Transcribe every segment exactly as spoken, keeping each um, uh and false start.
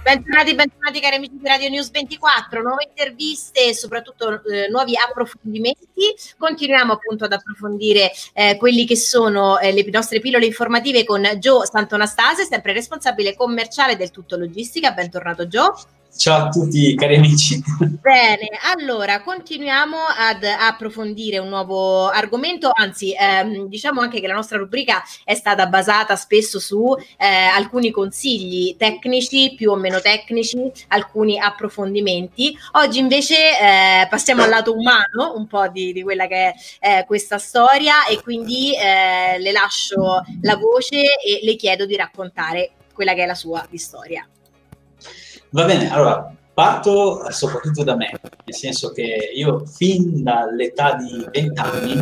Bentornati, bentornati cari amici di Radio News ventiquattro, nuove interviste e soprattutto eh, nuovi approfondimenti. Continuiamo appunto ad approfondire eh, quelli che sono eh, le nostre pillole informative con Gio Santonastase, sempre responsabile commerciale del Tutto Logistica. Bentornato Gio. Ciao a tutti cari amici. Bene, allora continuiamo ad approfondire un nuovo argomento, anzi ehm, diciamo anche che la nostra rubrica è stata basata spesso su eh, alcuni consigli tecnici, più o meno tecnici, alcuni approfondimenti. Oggi invece eh, passiamo al lato umano un po' di, di quella che è eh, questa storia, e quindi eh, le lascio la voce e le chiedo di raccontare quella che è la sua di storia. Va bene, allora parto soprattutto da me, nel senso che io fin dall'età di venti anni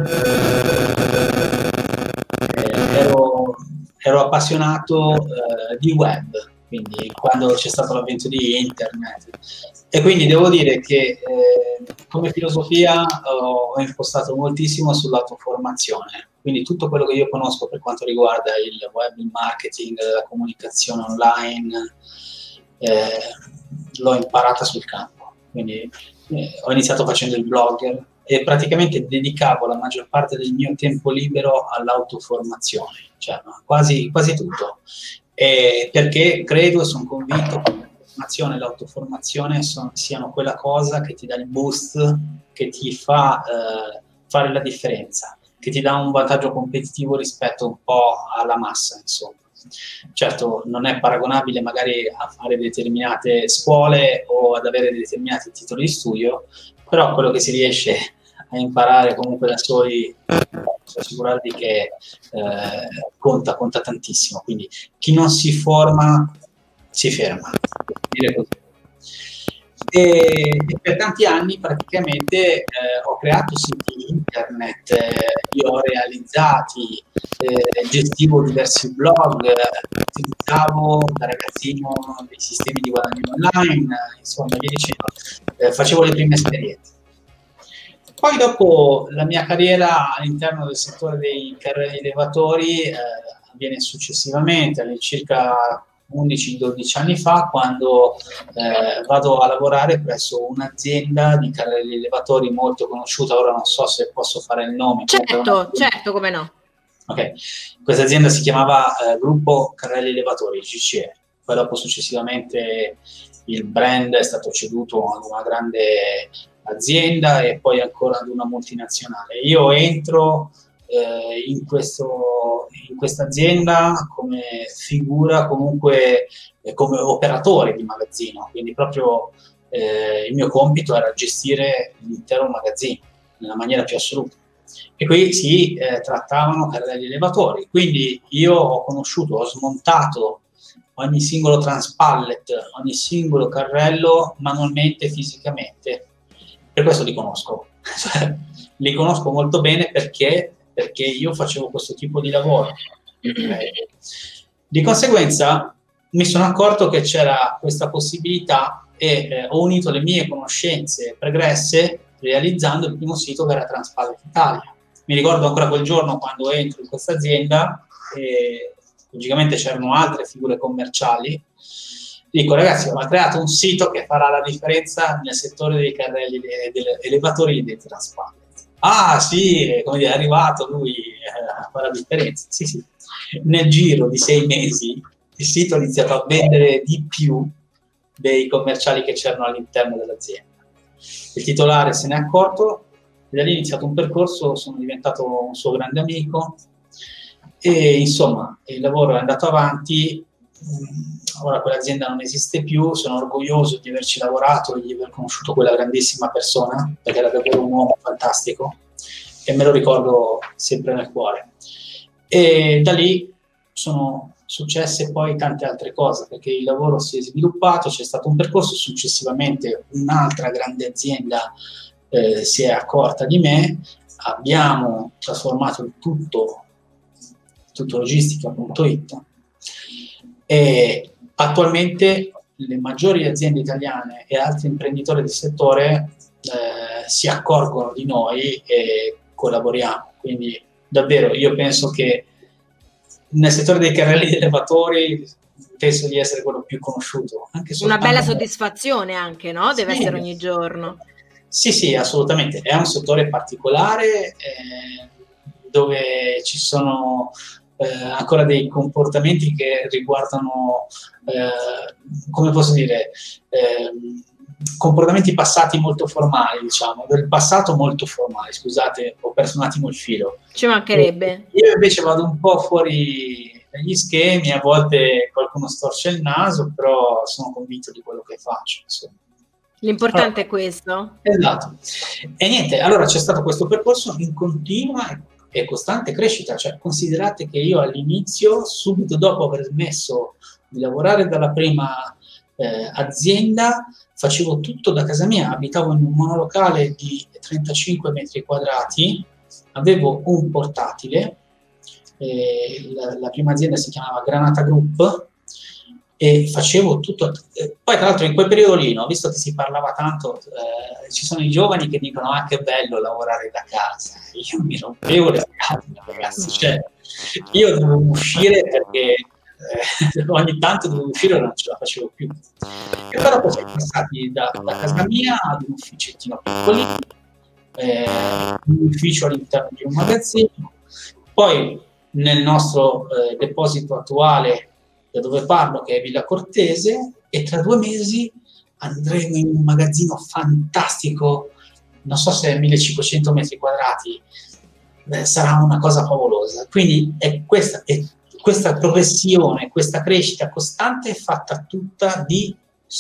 eh, ero, ero appassionato eh, di web, quindi quando c'è stato l'avvento di internet, e quindi devo dire che eh, come filosofia ho impostato moltissimo sull'autoformazione, quindi tutto quello che io conosco per quanto riguarda il web, il marketing, la comunicazione online, Eh, l'ho imparata sul campo. Quindi eh, ho iniziato facendo il blogger e praticamente dedicavo la maggior parte del mio tempo libero all'autoformazione, cioè no, quasi, quasi tutto, e perché credo e sono convinto che la formazione e l'autoformazione son, siano quella cosa che ti dà il boost, che ti fa eh, fare la differenza, che ti dà un vantaggio competitivo rispetto un po' alla massa, insomma. Certo, non è paragonabile magari a fare determinate scuole o ad avere determinati titoli di studio, però quello che si riesce a imparare comunque da soli, posso assicurarvi che eh, conta, conta tantissimo. Quindi chi non si forma si ferma, per dire così. E, e per tanti anni praticamente eh, ho creato siti internet, eh, io ho realizzati, eh, gestivo diversi blog, eh, utilizzavo da ragazzino dei sistemi di guadagno online, insomma via dicendo, eh, facevo le prime esperienze. Poi dopo la mia carriera all'interno del settore dei carri elevatori eh, avviene successivamente, all'incirca undici dodici anni fa, quando eh, vado a lavorare presso un'azienda di carrelli elevatori molto conosciuta. Ora non so se posso fare il nome. Certo, certo, come no. Ok, questa azienda si chiamava eh, Gruppo Carrelli Elevatori, G C E. Poi dopo successivamente il brand è stato ceduto ad una grande azienda e poi ancora ad una multinazionale. Io entro Eh, in, questo, in questa azienda come figura, comunque eh, come operatore di magazzino, quindi proprio eh, il mio compito era gestire l'intero magazzino nella maniera più assoluta, e qui si eh, trattavano carrelli elevatori, quindi io ho conosciuto, ho smontato ogni singolo transpallet, ogni singolo carrello manualmente, fisicamente. Per questo li conosco, li conosco molto bene perché perché io facevo questo tipo di lavoro. Di conseguenza mi sono accorto che c'era questa possibilità e eh, ho unito le mie conoscenze pregresse realizzando il primo sito che era Transpallet Italia. Mi ricordo ancora quel giorno quando entro in questa azienda e logicamente c'erano altre figure commerciali. Dico, ragazzi, ho creato un sito che farà la differenza nel settore dei carrelli degli elevatori e dei Transpallet. Ah sì, come dire, è arrivato lui eh, a fare la differenza. Sì, sì. Nel giro di sei mesi il sito ha iniziato a vendere di più dei commerciali che c'erano all'interno dell'azienda. Il titolare se n'è accorto e da lì è iniziato un percorso, sono diventato un suo grande amico e insomma il lavoro è andato avanti. Ora quell'azienda non esiste più, sono orgoglioso di averci lavorato e di aver conosciuto quella grandissima persona, perché era davvero un uomo fantastico e me lo ricordo sempre nel cuore. E da lì sono successe poi tante altre cose, perché il lavoro si è sviluppato, c'è stato un percorso, successivamente un'altra grande azienda eh, si è accorta di me, abbiamo trasformato il tutto, tutto logistica punto it, e attualmente le maggiori aziende italiane e altri imprenditori del settore eh, si accorgono di noi e collaboriamo. Quindi davvero io penso che nel settore dei carrelli elevatori penso di essere quello più conosciuto. Anche una bella soddisfazione anche, no? Deve sì. essere ogni giorno. Sì, sì, assolutamente. È un settore particolare eh, dove ci sono eh, ancora dei comportamenti che riguardano, eh, come posso dire, eh, comportamenti passati molto formali, diciamo, del passato molto formali. Scusate, ho perso un attimo il filo. Ci mancherebbe. E io invece vado un po' fuori dagli schemi, a volte qualcuno storce il naso, però sono convinto di quello che faccio, insomma. L'importante allora, è questo. Esatto. E niente, allora c'è stato questo percorso in continua e costante crescita, cioè considerate che io all'inizio, subito dopo aver smesso di lavorare dalla prima eh, azienda, facevo tutto da casa mia, abitavo in un monolocale di trentacinque metri quadrati, avevo un portatile, eh, la, la prima azienda si chiamava Granata Group, e facevo tutto. Poi tra l'altro in quel periodo lì, no, visto che si parlava tanto, eh, ci sono i giovani che dicono ah che bello lavorare da casa, io mi rompevo le scatole, ragazzi, cioè io dovevo uscire perché eh, ogni tanto dovevo uscire e non ce la facevo più. E poi dopo siamo passati da, da casa mia ad un ufficettino piccolino, eh, un ufficio all'interno di un magazzino, poi nel nostro eh, deposito attuale da dove parlo, che è Villa Cortese, e tra due mesi andremo in un magazzino fantastico, non so se è millecinquecento metri quadrati, beh, sarà una cosa favolosa. Quindi è questa, è questa progressione, questa crescita costante è fatta tutta di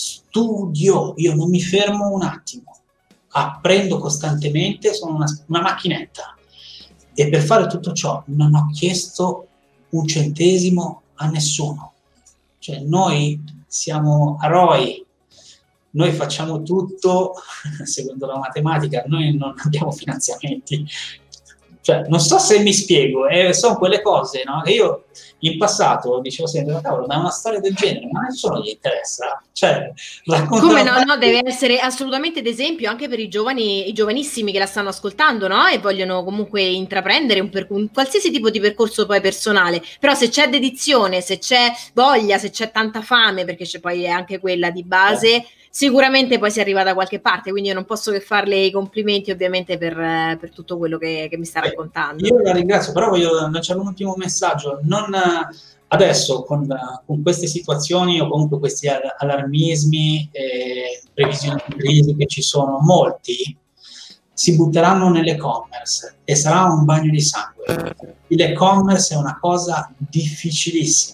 studio. Io non mi fermo un attimo, apprendo costantemente, sono una, una macchinetta. E per fare tutto ciò non ho chiesto un centesimo a nessuno. Cioè noi siamo eroi, noi facciamo tutto secondo la matematica, noi non abbiamo finanziamenti. Cioè, non so se mi spiego, eh, sono quelle cose, no? Che io in passato dicevo sempre, cavolo, ma una storia del genere, ma a nessuno gli interessa. Cioè, come no, no, deve essere assolutamente d'esempio anche per i giovani, i giovanissimi che la stanno ascoltando, no? E vogliono comunque intraprendere un, un qualsiasi tipo di percorso poi personale. Però se c'è dedizione, se c'è voglia, se c'è tanta fame, perché c'è poi anche quella di base, eh. sicuramente poi si arriva da qualche parte, quindi io non posso che farle i complimenti ovviamente per, per tutto quello che, che mi sta raccontando. Io la ringrazio, però voglio lanciare un ultimo messaggio. Non, adesso con, con queste situazioni o comunque questi allarmismi e previsioni di crisi che ci sono, molti si butteranno nell'e-commerce e sarà un bagno di sangue. L'e-commerce è una cosa difficilissima.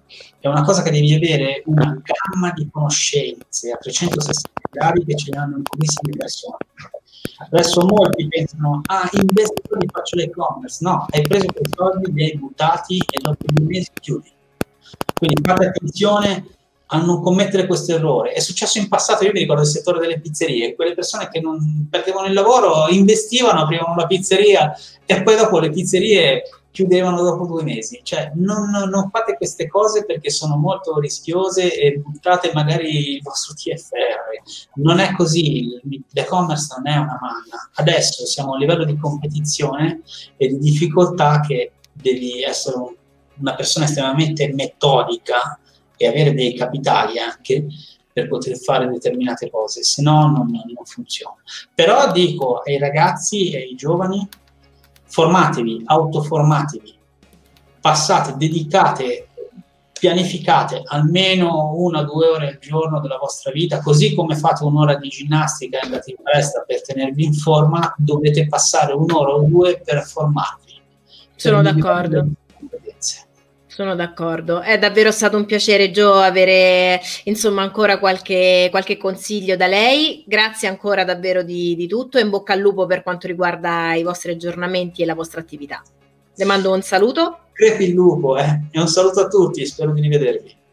È una cosa che devi avere una gamma di conoscenze a trecentosessanta gradi che ce ne hanno in pochissime persone. Adesso molti pensano, ah, investo e faccio l'e-commerce. No, hai preso quei soldi, li hai buttati e dopo due mesi chiudi. Quindi fate attenzione a non commettere questo errore. È successo in passato, io mi ricordo il settore delle pizzerie, quelle persone che non perdevano il lavoro, investivano, aprivano la pizzeria e poi dopo le pizzerie chiudevano dopo due mesi. Cioè non, non fate queste cose perché sono molto rischiose e buttate magari il vostro T F R. Non è così, l'e-commerce non è una manna. Adesso siamo a un livello di competizione e di difficoltà che devi essere un, una persona estremamente metodica e avere dei capitali anche per poter fare determinate cose, se no non, non funziona. Però dico ai ragazzi e ai giovani, formatevi, autoformatevi, passate, dedicate, pianificate almeno una o due ore al giorno della vostra vita, così come fate un'ora di ginnastica e andate in palestra per tenervi in forma, dovete passare un'ora o due per formarvi. Sono d'accordo. Sono d'accordo, è davvero stato un piacere Gio avere insomma ancora qualche, qualche consiglio da lei, grazie ancora davvero di, di tutto e in bocca al lupo per quanto riguarda i vostri aggiornamenti e la vostra attività. Le mando un saluto. Crepi il lupo, eh? E un saluto a tutti, spero di rivedervi.